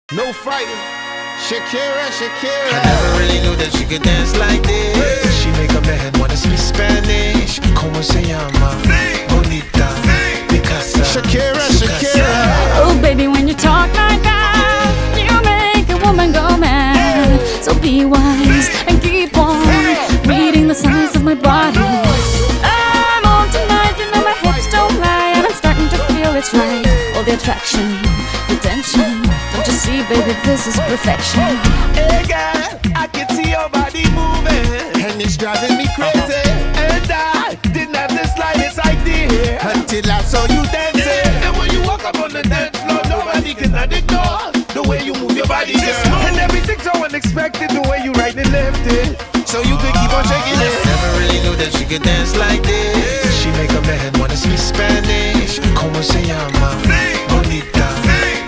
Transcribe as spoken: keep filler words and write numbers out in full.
No fighting. Shakira, Shakira. I never really knew that she could dance like this. She make a man wanna speak Spanish. Como se llama? Bonita, Picasa. Shakira, Shakira. Oh baby, when you talk like that, you make a woman go mad. So be wise and keep on reading the signs of my body. I'm on tonight, you know my hips don't lie, and I'm starting to feel it's right. All the attraction, the tension. Don't you see, baby, this is perfection. Hey girl, I can see your body moving, And it's driving me crazy. and I didn't have the slightest idea Until I saw you dancing.